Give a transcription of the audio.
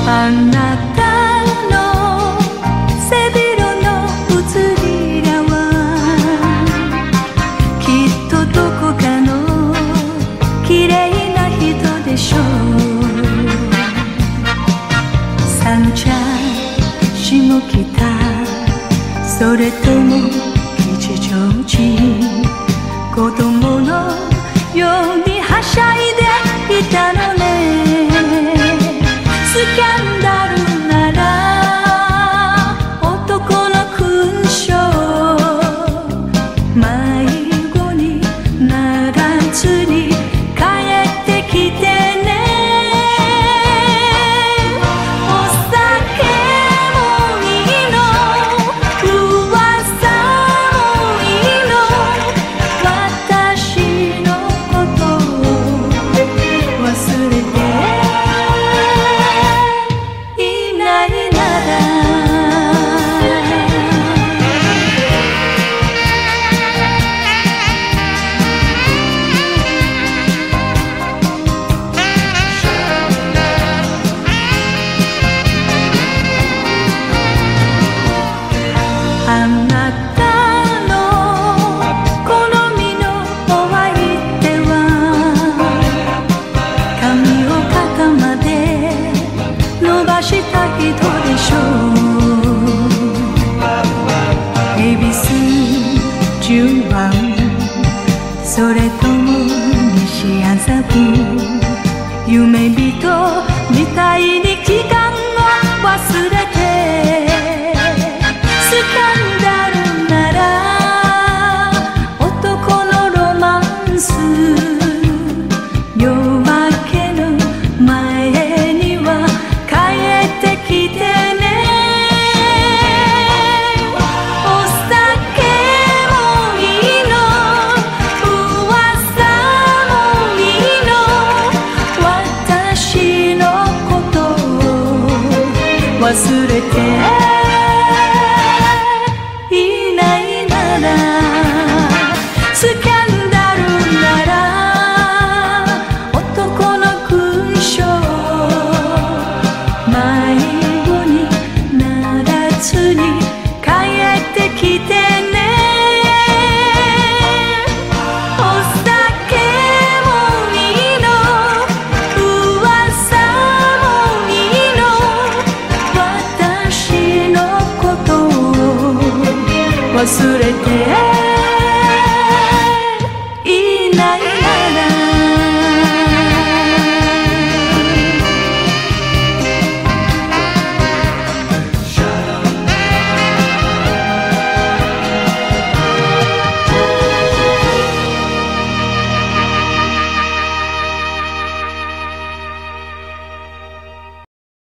あなたの背広の移りらはきっとどこかの綺麗な人でしょう。三茶下北それとも吉祥寺、子供のようにはしゃいでいたのね。スキャンダルなら男の勲章、迷子にならずに帰ってきてね。お酒もいいの、噂もいいの、私のことを忘れていないなら。あなたの好みのお相手は髪を肩まで伸ばした人でしょう。恵比寿10番それとも西麻布、夢人みたいに期間を忘れて。スキャンダルなら男のロマンス、夜明けの前には帰ってきてね。お酒もいいの、噂もいいの、私のことを忘れていないなら。スキャンダルなら男の勲章、迷子にならずに帰ってきてね。お酒もいいの、噂もいいの、私のことを忘れて